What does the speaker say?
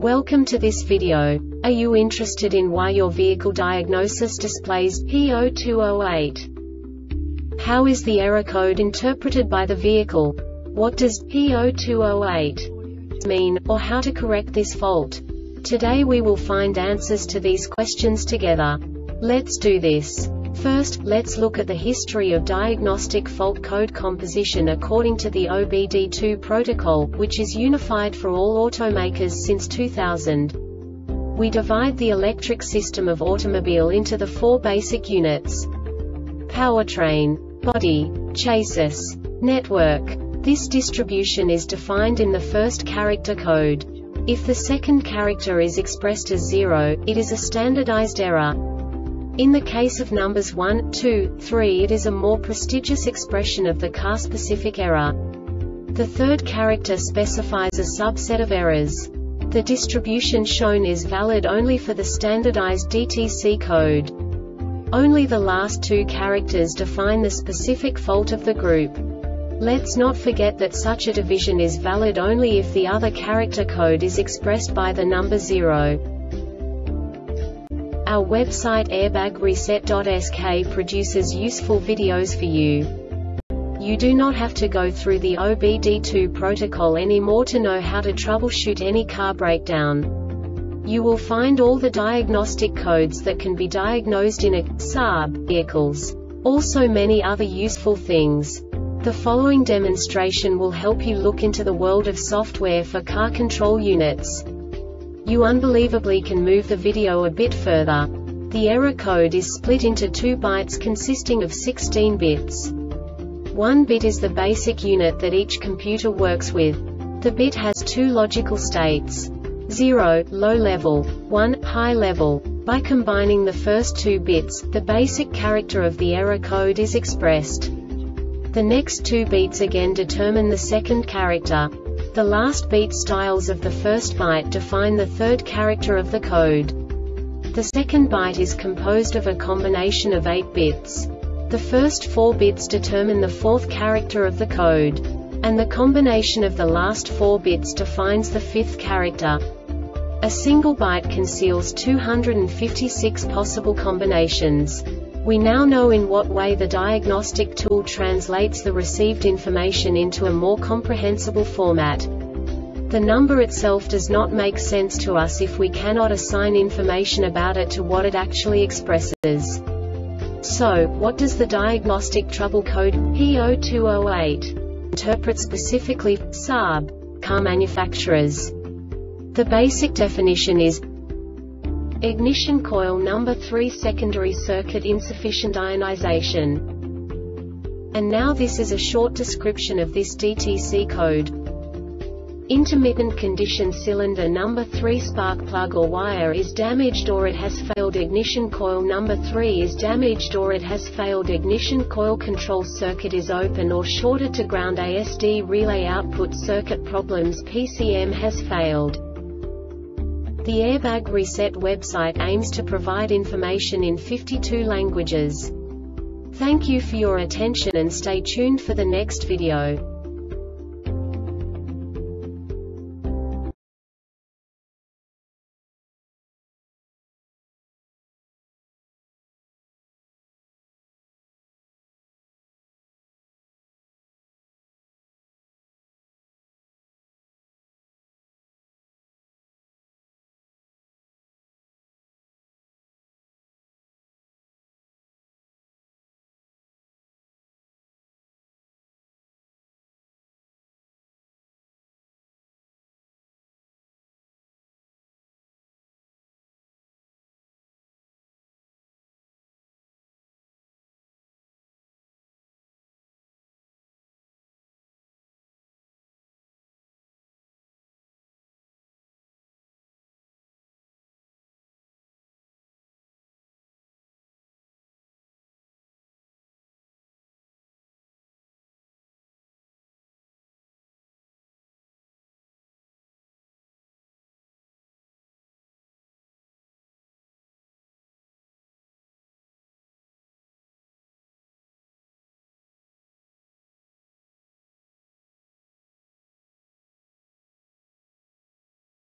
Welcome to this video. Are you interested in why your vehicle diagnosis displays P0208? How is the error code interpreted by the vehicle? What does P0208 mean, or how to correct this fault? Today we will find answers to these questions together. Let's do this. First, let's look at the history of diagnostic fault code composition according to the OBD2 protocol, which is unified for all automakers since 2000. We divide the electric system of automobile into the four basic units: powertrain, body, chassis, network. This distribution is defined in the first character code. If the second character is expressed as 0, it is a standardized error. In the case of numbers 1, 2, 3, it is a more prestigious expression of the car-specific error. The third character specifies a subset of errors. The distribution shown is valid only for the standardized DTC code. Only the last two characters define the specific fault of the group. Let's not forget that such a division is valid only if the other character code is expressed by the number 0. Our website airbagreset.sk produces useful videos for you. You do not have to go through the OBD2 protocol anymore to know how to troubleshoot any car breakdown. You will find all the diagnostic codes that can be diagnosed in a Saab vehicles. Also many other useful things. The following demonstration will help you look into the world of software for car control units. You unbelievably can move the video a bit further. The error code is split into 2 bytes consisting of 16 bits. 1 bit is the basic unit that each computer works with. The bit has 2 logical states: 0, low level, 1, high level. By combining the first 2 bits, the basic character of the error code is expressed. The next 2 beats again determine the second character. The last beat styles of the first byte define the third character of the code. The second byte is composed of a combination of 8 bits. The first 4 bits determine the fourth character of the code. And the combination of the last 4 bits defines the fifth character. A single byte conceals 256 possible combinations. We now know in what way the diagnostic tool translates the received information into a more comprehensible format. The number itself does not make sense to us if we cannot assign information about it to what it actually expresses. So, what does the diagnostic trouble code P0208 interpret specifically for Saab car manufacturers? The basic definition is: ignition coil number 3 secondary circuit insufficient ionization. And now this is a short description of this DTC code. Intermittent condition cylinder number 3 spark plug or wire is damaged or it has failed. Ignition coil number 3 is damaged or it has failed. Ignition coil control circuit is open or shorted to ground. ASD relay output circuit problems. PCM has failed. The Airbag Reset website aims to provide information in 52 languages. Thank you for your attention and stay tuned for the next video.